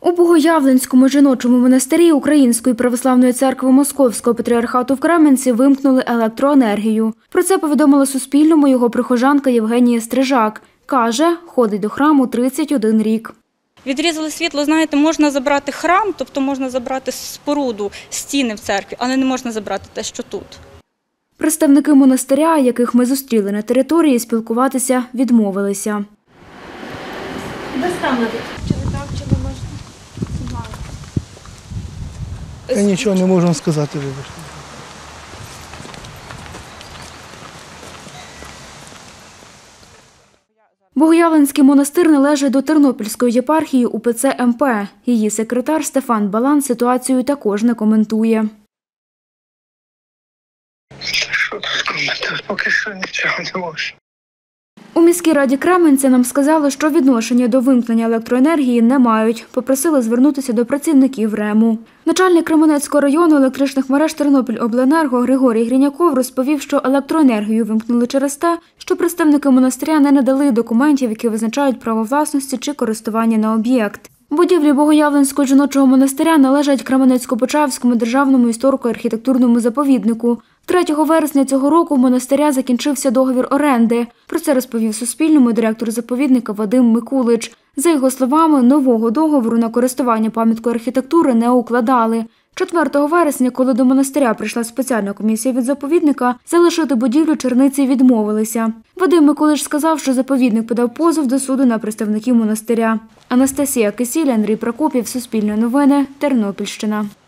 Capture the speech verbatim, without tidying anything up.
У Богоявленському жіночому монастирі Української православної церкви Московського патріархату в Кременці вимкнули електроенергію. Про це повідомила Суспільному його прихожанка Євгенія Стрижак. Каже, ходить до храму тридцять один рік. Відрізали світло, знаєте, можна забрати храм, тобто можна забрати споруду, стіни в церкві, але не можна забрати те, що тут. Представники монастиря, яких ми зустріли на території, спілкуватися відмовилися. Без камери. Чи не так, чи не можна? Я нічого не можу сказати, вибачте. Богоявленський монастир належить до Тернопільської єпархії УПЦ ем пе. Її секретар Стефан Балан ситуацію також не коментує. Що тут коментувати? Поки що нічого не можу. У міській раді Кременця нам сказали, що відношення до вимкнення електроенергії не мають. Попросили звернутися до працівників РЕМу. Начальник Кременецького району електричних мереж Тернопільобленерго Григорій Гриняков розповів, що електроенергію вимкнули через те, що представники монастиря не надали документів, які визначають право власності чи користування на об'єкт. Будівлі Богоявленського жіночого монастиря належать Кременецько-Почаївському державному історико-архітектурному заповіднику. третього вересня цього року в монастиря закінчився договір оренди. Про це розповів Суспільному директор заповідника Вадим Микулич. За його словами, нового договору на користування пам'яткою архітектури не укладали. четвертого вересня, коли до монастиря прийшла спеціальна комісія від заповідника, залишити будівлю черниці відмовилися. Вадим Микулич сказав, що заповідник подав позов до суду на представників монастиря. Анастасія Кисіль, Андрій Прокопів, Суспільне новини, Тернопільщина.